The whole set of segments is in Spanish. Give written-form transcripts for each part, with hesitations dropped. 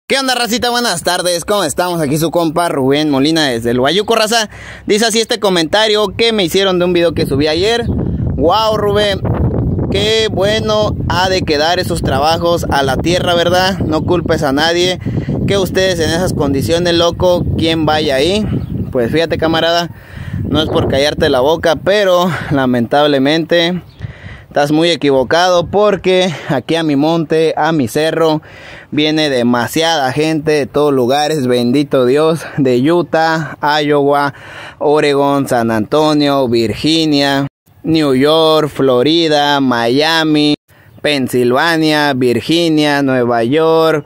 ¿Qué onda, racita? Buenas tardes, ¿cómo estamos? Aquí su compa Rubén Molina desde el Guayuco, raza. Dice así este comentario que me hicieron de un video que subí ayer. Wow, Rubén, qué bueno ha de quedar esos trabajos a la tierra, ¿verdad? No culpes a nadie, que ustedes en esas condiciones, loco, ¿quién vaya ahí? Pues fíjate, camarada, no es por callarte la boca, pero lamentablemente estás muy equivocado, porque aquí a mi monte, a mi cerro, viene demasiada gente de todos lugares, bendito Dios, de Utah, Iowa, Oregon, San Antonio, Virginia, New York, Florida, Miami, Pensilvania, Virginia, Nueva York,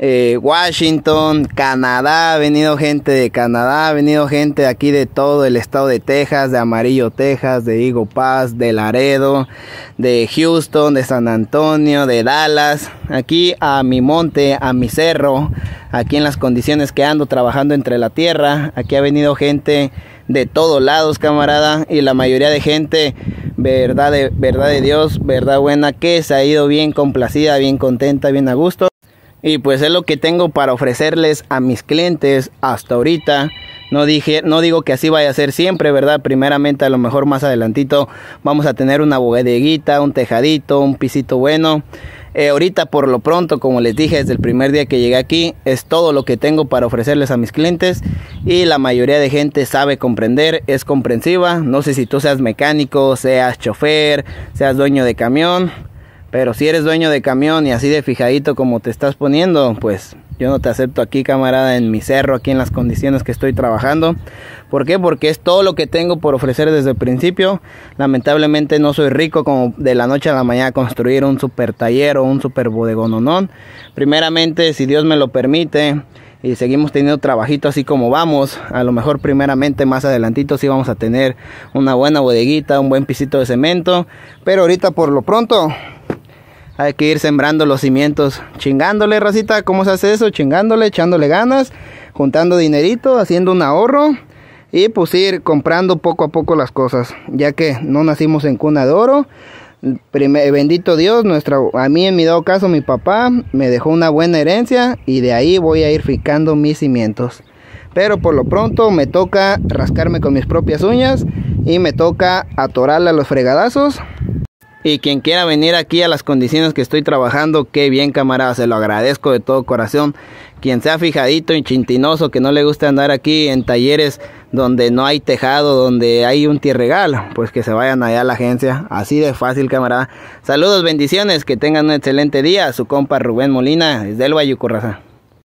Washington, Canadá. Ha venido gente de Canadá, ha venido gente aquí de todo el estado de Texas, de Amarillo, Texas, de Eagle Pass, de Laredo, de Houston, de San Antonio, de Dallas. Aquí a mi monte, a mi cerro, aquí en las condiciones que ando trabajando entre la tierra, aquí ha venido gente de todos lados, camarada, y la mayoría de gente, verdad de Dios, verdad buena, que se ha ido bien complacida, bien contenta, bien a gusto. Y pues es lo que tengo para ofrecerles a mis clientes hasta ahorita. No digo que así vaya a ser siempre, ¿verdad? Primeramente, a lo mejor más adelantito vamos a tener una bodeguita, un tejadito, un pisito bueno. Ahorita por lo pronto, como les dije desde el primer día que llegué aquí, es todo lo que tengo para ofrecerles a mis clientes. Y la mayoría de gente sabe comprender, es comprensiva. No sé si tú seas mecánico, seas chofer, seas dueño de camión. Pero si eres dueño de camión y así de fijadito como te estás poniendo, pues yo no te acepto aquí, camarada, en mi cerro, aquí en las condiciones que estoy trabajando. ¿Por qué? Porque es todo lo que tengo por ofrecer desde el principio. Lamentablemente no soy rico como de la noche a la mañana construir un super taller o un super bodegononón. Primeramente, si Dios me lo permite y seguimos teniendo trabajito así como vamos, a lo mejor primeramente más adelantito sí vamos a tener una buena bodeguita, un buen pisito de cemento. Pero ahorita por lo pronto hay que ir sembrando los cimientos, chingándole, racita. ¿Cómo se hace eso? Chingándole, echándole ganas, juntando dinerito, haciendo un ahorro y pues ir comprando poco a poco las cosas, ya que no nacimos en cuna de oro. Bendito Dios, a mí en mi dado caso mi papá me dejó una buena herencia y de ahí voy a ir fijando mis cimientos. Pero por lo pronto me toca rascarme con mis propias uñas y me toca atorarle a los fregadazos. Y quien quiera venir aquí a las condiciones que estoy trabajando, qué bien, camarada, se lo agradezco de todo corazón. Quien sea fijadito y chintinoso, que no le guste andar aquí en talleres donde no hay tejado, donde hay un tierregal, pues que se vayan allá a la agencia. Así de fácil, camarada. Saludos, bendiciones, que tengan un excelente día. Su compa Rubén Molina, desde el Guayuco, raza.